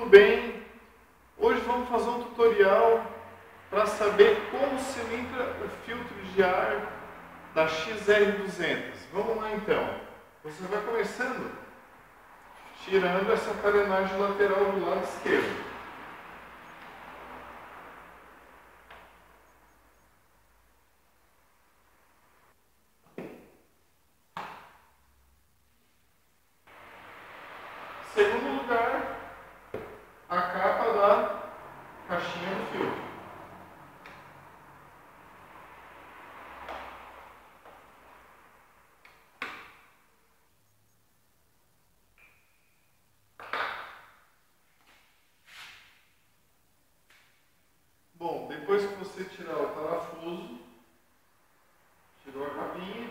bem? Hoje vamos fazer um tutorial para saber como se limpa o filtro de ar da XR200. Vamos lá então. Você vai começando tirando essa carenagem lateral do lado esquerdo. Segundo lugar, a capa da caixinha do filtro. Bom, depois que você tirar o parafuso, tirou a capinha,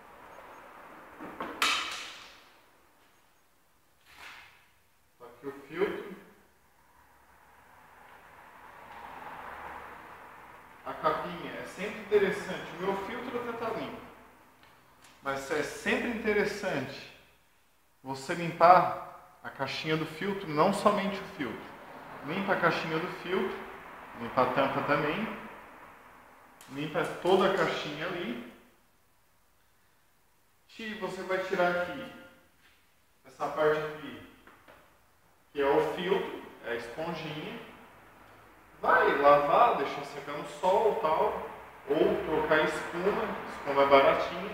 tá aqui o filtro. A capinha é sempre interessante. O meu filtro até está limpo, mas é sempre interessante você limpar a caixinha do filtro, não somente o filtro. Limpa a caixinha do filtro, limpa a tampa também, limpa toda a caixinha ali. E você vai tirar aqui, essa parte aqui, que é o filtro, é a esponjinha. Vai lavar, deixar secar no sol e tal, ou trocar espuma é baratinha.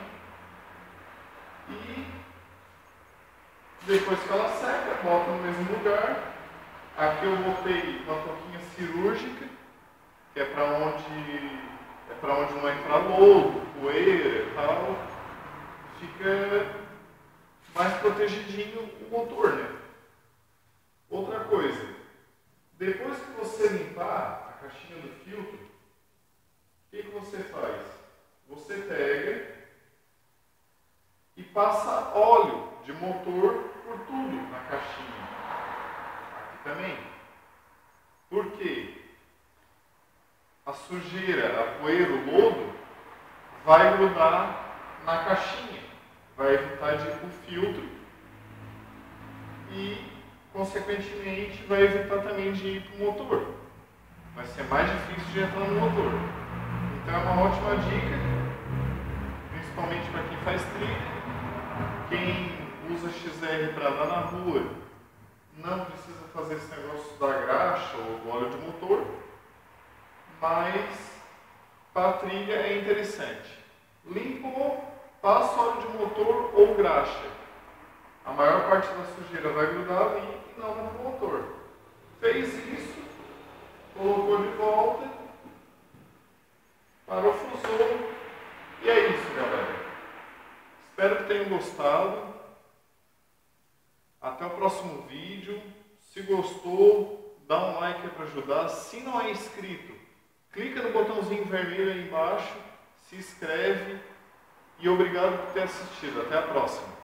E depois que ela seca, bota no mesmo lugar. Aqui eu botei uma touquinha cirúrgica, que é para onde não entrar lodo, poeira e tal. Fica mais protegidinho o motor, né? Outra coisa, depois que você limpar a caixinha do filtro, o que você faz? Você pega e passa óleo de motor por tudo na caixinha. Aqui também. Por quê? A sujeira, a poeira, o lodo vai grudar na caixinha, vai evitar de ir para o filtro e, consequentemente, vai evitar também de ir para o motor. Vai ser mais difícil de entrar no motor. Então é uma ótima dica, principalmente para quem faz trilha. Quem usa XR para andar na rua não precisa fazer esse negócio da graxa ou do óleo de motor, mas para a trilha é interessante. Limpou, passa óleo de motor ou graxa. A maior parte da sujeira vai grudar ali e não no motor. Fez isso, colocou de volta, parafusou e é isso, galera. Espero que tenham gostado. Até o próximo vídeo. Se gostou, dá um like para ajudar. Se não é inscrito, clica no botãozinho vermelho aí embaixo, se inscreve e obrigado por ter assistido. Até a próxima.